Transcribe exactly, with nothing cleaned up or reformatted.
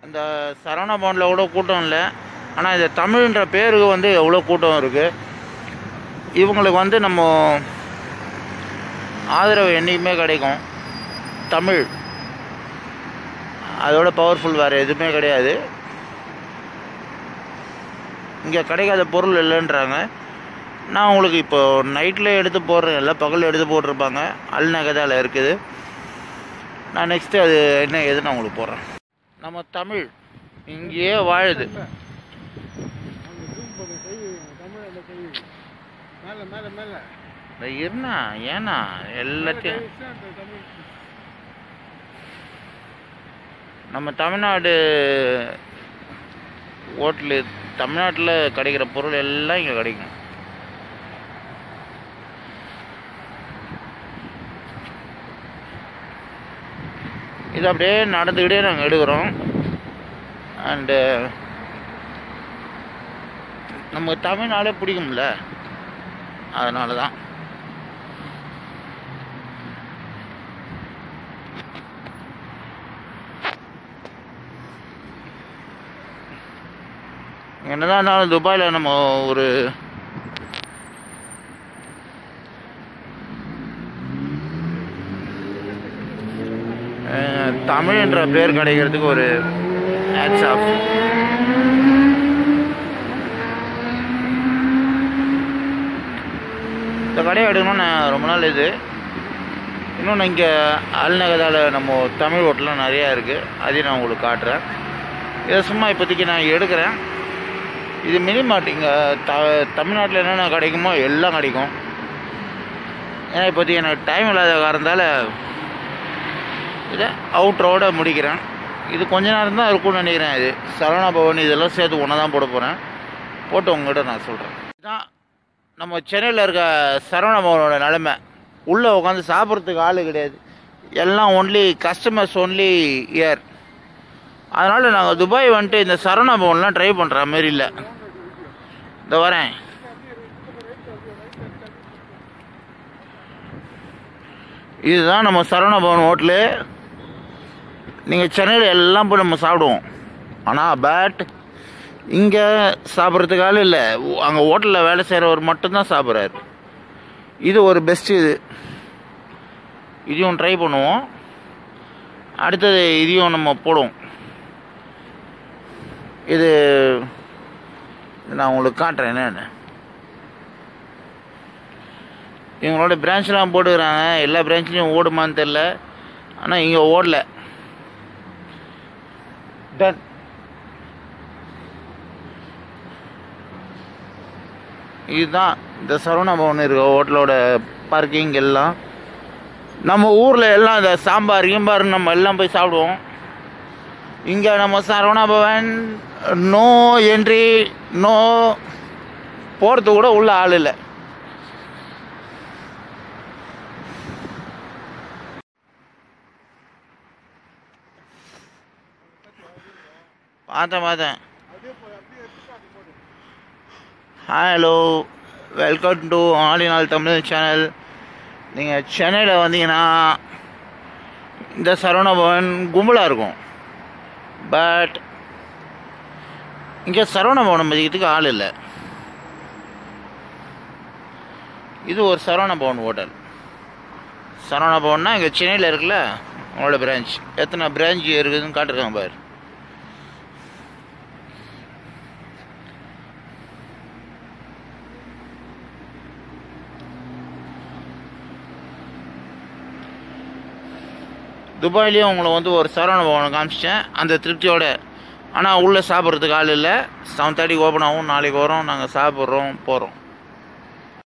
இந்த சரவணபவனில் கூட கூட்டம் இல்லை. ஆனால் இந்த தமிழ்ன்ற பேருக்கு வந்து எவ்வளோ கூட்டம் இருக்குது. இவங்களுக்கு வந்து நம்ம ஆதரவு என்றைக்குமே கிடைக்கும். தமிழ் அதோட பவர்ஃபுல் வேறு எதுவுமே கிடையாது. இங்கே கிடைக்காத பொருள் இல்லைன்றாங்க. நான் உங்களுக்கு இப்போ நைட்டில் எடுத்து போடுறேன், இல்லை பகலில் எடுத்து போட்டிருப்பாங்க. அல் நகதாவில் இருக்குது. நான் நெக்ஸ்ட்டு அது என்ன ஏதுன்னு நான் உங்களுக்கு போடுறேன். நம்ம தமிழ் இங்கேயே வாழுது. இருண்ணா ஏன்னா எல்லாத்தையும் நம்ம தமிழ்நாடு ஹோட்டலு, தமிழ்நாட்டில் கிடைக்கிற பொருள் எல்லாம் இங்கே கிடைக்கும். இது அப்படியே நடந்துக்கிட்டே நாங்கள் எடுக்கிறோம். அண்டு நமக்கு தமிழ்நாடே பிடிக்கும்ல, அதனால தான். என்னதான் இருந்தாலும் துபாயில் நம்ம ஒரு தமிழ் என்ற பேர் கிடைக்கிறதுக்கு ஒரு ஹேட்ஸ் ஆஃப். இந்த கடையை எடுக்கணும்னு நான் ரொம்ப நாள் இது. இன்னொன்று இங்கே அல் நகதாவில் நம்ம தமிழ் ஹோட்டலாம் நிறையா இருக்குது. அதையும் நான் உங்களுக்கு காட்டுறேன். இதை சும்மா இப்போதைக்கு நான் எடுக்கிறேன். இது மினி மார்ட். இங்கே த தமிழ்நாட்டில் என்னென்ன கிடைக்குமோ எல்லாம் கிடைக்கும். ஏன்னா இப்போதைக்கு எனக்கு டைம் இல்லாத காரணத்தால் இதை அவுட்ரோட முடிக்கிறேன். இது கொஞ்ச நேரம் தான் இருக்கும்னு நினைக்கிறேன். இது சரவணபவன் இதெல்லாம் சேர்த்து ஒன்றா தான் போட போகிறேன். போட்டு உங்கள்கிட்ட நான் சொல்கிறேன். இதுதான் நம்ம சென்னையில் இருக்க சரவணபவனோட நிலைமை. உள்ளே உட்காந்து சாப்பிட்றதுக்கு ஆள் கிடையாது. எல்லாம் ஒன்லி கஸ்டமர்ஸ் ஒன்லி இயர். அதனால் நாங்கள் துபாய் வந்துட்டு இந்த சரவணபவன்லாம் ட்ரை பண்ணுற மாரி இல்லை. இந்த வரேன். இதுதான் நம்ம சரவணபவன் ஹோட்டலு. நீங்கள் சென்னையில் எல்லாம் போய் நம்ம சாப்பிடுவோம். ஆனால் பேட் இங்கே சாப்பிட்றதுக்கு ஆள் இல்லை. அங்கே ஹோட்டலில் வேலை செய்கிறவர் மட்டும்தான் சாப்பிட்றாரு. இது ஒரு பெஸ்ட்டு. இது இதையும் ட்ரை பண்ணுவோம். அடுத்தது இதையும் நம்ம போடுவோம். இது நான் உங்களுக்கு காட்டுறேன் என்னென்னு. இவங்களோட பிரான்ச்லாம் போட்டுக்கிறாங்க. எல்லா பிரான்ச்லேயும் ஓடுமான்னு தெரில. ஆனால் இங்கே ஓடல. டன். இதுதான் இந்த சரவணபவன் இருக்க ஹோட்டலோட பார்க்கிங். எல்லாம் நம்ம ஊரில் எல்லாம் இந்த சாம்பார் கீம்பார் நம்ம எல்லாம் போய் சாப்பிடுவோம். இங்கே நம்ம சரவணபவன் நோ என்ட்ரி, நோ போகிறது கூட உள்ள ஆள் இல்லை. பார்த்தேன் பார்த்தேன். Hello, welcome to all in all Tamil channel. நீங்கள் சென்னையில் வந்தீங்கன்னா இந்த சரவணபவன் கும்பலாக இருக்கும். பட் இங்கே சரவணபவனம் மதிக்கிறதுக்கு ஆள் இல்லை. இது ஒரு சரவணபவன் ஹோட்டல். சரவணபவன்னா இங்கே சென்னையில் இருக்குல்ல, அவங்களோட பிரான்ச். எத்தனை பிரான்ச் இருக்குதுன்னு காட்டிருக்காங்க பாரு. துபாயிலையும் உங்களை வந்து ஒரு சரவணபவனை காமிச்சிட்டேன் அந்த திருப்தியோட. ஆனால் உள்ளே சாப்பிட்றதுக்கு ஆள் இல்லை. செவன் தேர்ட்டிக்கு ஓப்பன் ஆகும். நாளைக்கு வரோம், நாங்கள் சாப்பிட்றோம், போகிறோம்.